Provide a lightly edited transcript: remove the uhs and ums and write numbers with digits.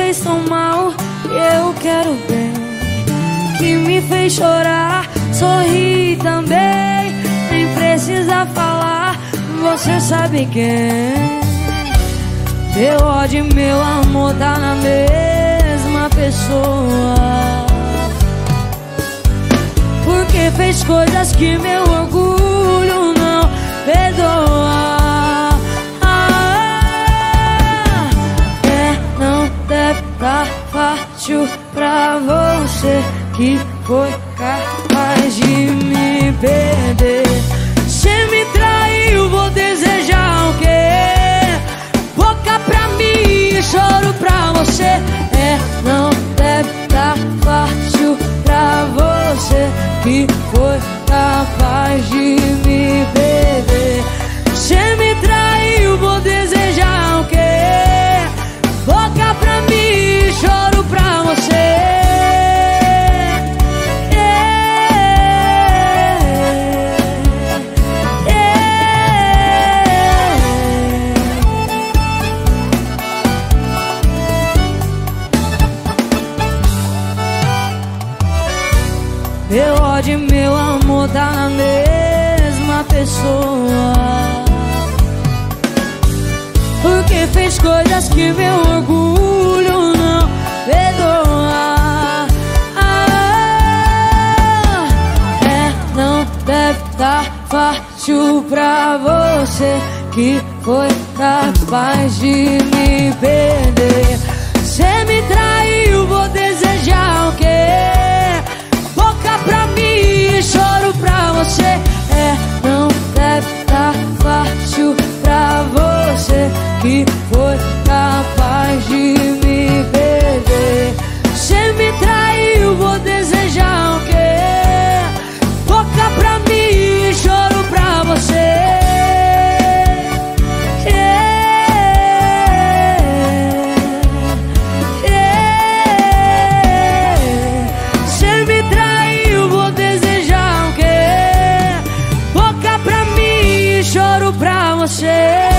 fez tão mal, eu quero bem. Que me fez chorar, sorri também. Nem precisa falar, você sabe quem. Meu ódio e meu amor tá na mesma pessoa. Porque fez coisas que meu orgulho não perdoa. Não deve tá fácil pra você, que foi capaz de me perder. Cê me traiu, vou desejar o quê? Boca pra mim, choro pra você. Não deve tá fácil pra você, que foi capaz de me perder. Cê me traiu, vou desejar o quê? Boca pra mim, choro pra você. Meu ódio e meu amor tá na mesma pessoa. Porque fez coisas que meu orgulho não perdoa. Não deve tá fácil pra você, que foi capaz de me perder. Cê me traiu, vou desejar o quê? Boca pra mim, choro pra você. Não deve tá fácil pra você, que foi capaz de me perder. Cê me traiu, vou desejar o quê? Boca pra mim, choro pra você. Cê me traiu, vou desejar o quê? Boca pra mim, choro pra você.